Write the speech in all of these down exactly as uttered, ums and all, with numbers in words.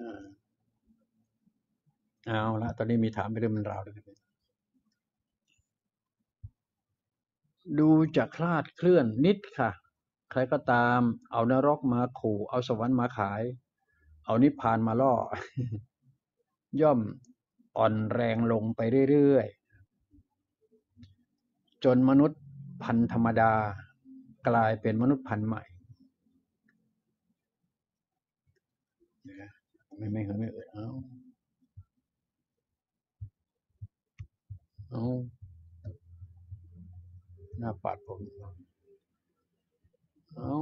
เอาละตอนนี้มีถามไปเรื่องมันราวเลยดูจะคลาดเคลื่อนนิดค่ะใครก็ตามเอานรกมาขู่เอาสวรรค์มาขายเอานิพพานมาล่อย่อมอ่อนแรงลงไปเรื่อยๆจนมนุษย์พันธุ์ธรรมดากลายเป็นมนุษย์พันธุ์ใหม่ไม่ไม่เคยไม่เอ่ยเอาเอาหน้าปัดผมเอา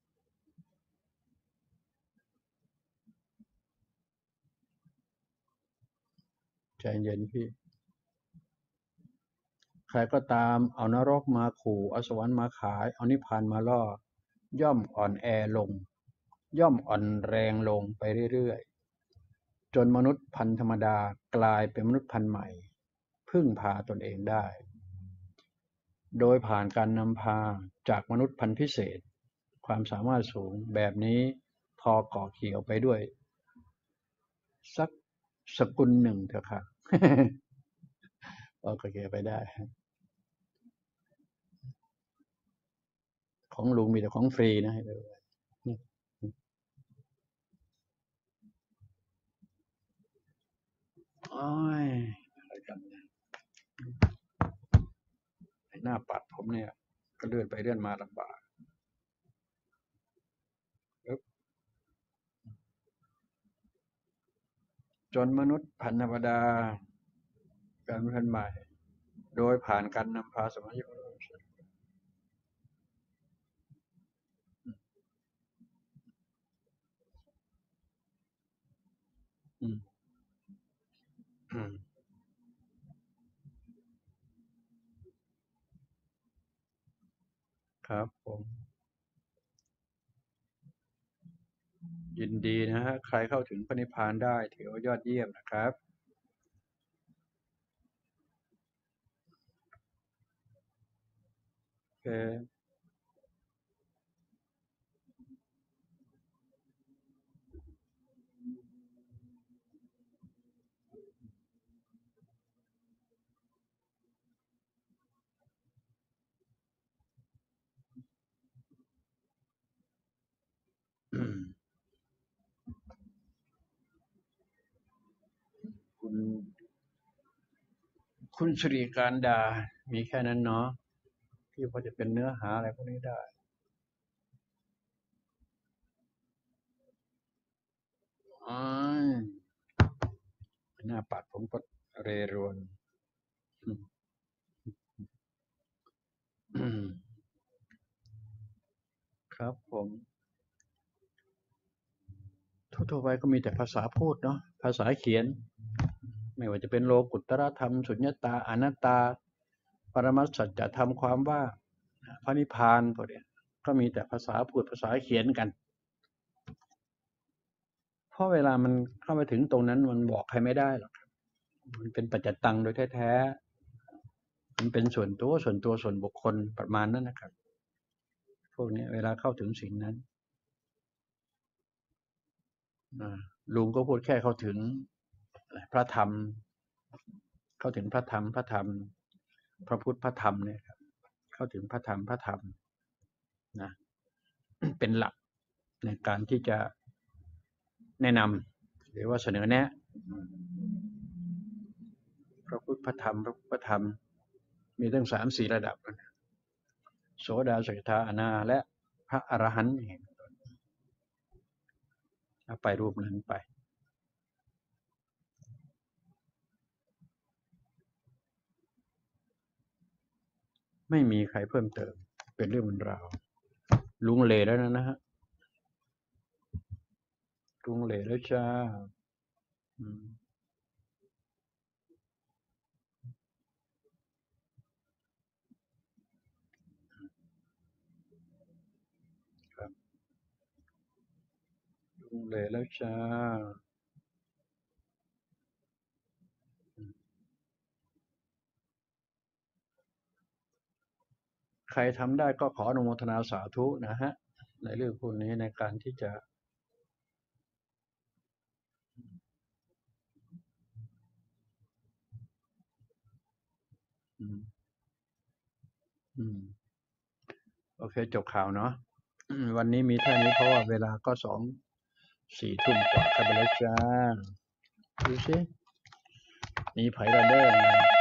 ใจเย็นพี่ใครก็ตามเอานรกมาขู่เอาสวรรค์มาขายเอานิพพานมาล่อย่อมอ่อนแอลงย่อมอ่อนแรงลงไปเรื่อยๆจนมนุษย์พันธุ์ธรรมดากลายเป็นมนุษย์พันธุ์ใหม่พึ่งพาตนเองได้โดยผ่านการนำพาจากมนุษย์พันธุ์พิเศษความสามารถสูงแบบนี้พอก่อเกี่ยวไปด้วยสักสกุลหนึ่งเถอะค่ะพอก่อเกี่ยวไปได้ของลุงมีแต่ของฟรีนะให้ดูโอ้ยอะไรกันเนี่ยหน้าปัดผมเนี่ยก็เลื่อนไปเลื่อนมาลำบากจนมนุษย์พันธุ์ธรรมดาการพันธุ์ใหม่โดยผ่านการนำพาสมาชิกอืมอืมครับผมยินดีนะฮะใครเข้าถึงพระนิพพานได้ถือว่ายอดเยี่ยมนะครับโอเคอืมคุณคุณสิริการดามีแค่นั้นเนาะที่พอจะเป็นเนื้อหาอะไรพวกนี้ได้อ๋อหน้าปัดผมก็เรรวนอืมอืมครับผมทั่วๆไปก็มีแต่ภาษาพูดเนาะภาษาเขียนไม่ว่าจะเป็นโลกุตตรธรรมสุญญตาอนัตตาปรมัตถสัจธรรมความว่าพระนิพพานพวกเนี้ยก็มีแต่ภาษาพูดภาษาเขียนกันเพราะเวลามันเข้าไปถึงตรงนั้นมันบอกใครไม่ได้หรอกมันเป็นปัจจตังโดยแท้ๆมันเป็นส่วนตัวส่วนตัวส่วนบุคคลประมาณนั้นนะครับพวกนี้เวลาเข้าถึงสิ่งนั้นลุงก็พูดแค่เข้าถึงพระธรรมเข้าถึงพระธรรมพระธรรมพระพุทธพระธรรมเนี่ยครับเข้าถึงพระธรรมพระธรรมนะเป็นหลักในการที่จะแนะนำหรือว่าเสนอแนะพระพุทธพระธรรมพระพุทธพระธรรมมีตั้งสามสี่ระดับโสดาสกิทาอนาและพระอรหันต์เองไปรูปนั้นไปไม่มีใครเพิ่มเติมเป็นเรื่องมันราวลุงเลแล้วนะนะฮะลุงเลแล้วจ้าอืมครับลุงเลแล้วจ้าใครทำได้ก็ขออนุโมทนาสาธุนะฮะในเรื่องพวกนี้ในการที่จะอืมอืมโอเคจบข่าวเนาะอืมวันนี้มีเท่านี้เพราะว่าเวลาก็สองสี่ทุ่มกว่าเข้าไปแล้วจ้าดูสิมีไผระเด้อมา